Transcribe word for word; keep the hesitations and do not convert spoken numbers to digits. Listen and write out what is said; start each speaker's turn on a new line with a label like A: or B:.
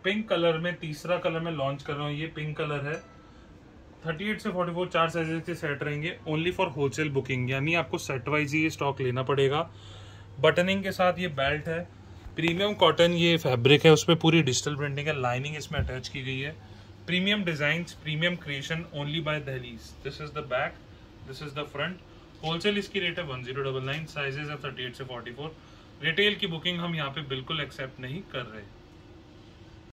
A: Pink colour में, तीसरा colour में लॉन्च कर रहा हूँ, ये पिंक कलर है। अड़तीस से चौवालीस चार साइजेस के सेट रहेंगे, ओनली फॉर होलसेल बुकिंग, यानी आपको सेट वाइज ही ये स्टॉक लेना पड़ेगा। बटनिंग के साथ ये बेल्ट है, प्रीमियम कॉटन ये फैब्रिक है, उसमें पूरी डिजिटल प्रिंटिंग है, लाइनिंग इसमें अटैच की गई है। Premium design, premium creation, only by Dahleez. This is the back, this is the front. Wholesale इसकी रेट है one zero nine nine, sizes है अड़तीस से चौवालीस। रिटेल की बुकिंग हम यहाँ पे बिल्कुल एक्सेप्ट नहीं कर रहे।